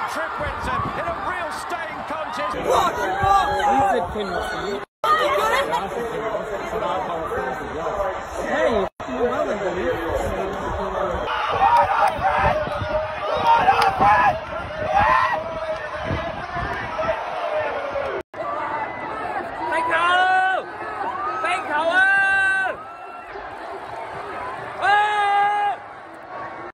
trip wins it in a real staying contest. Hey, you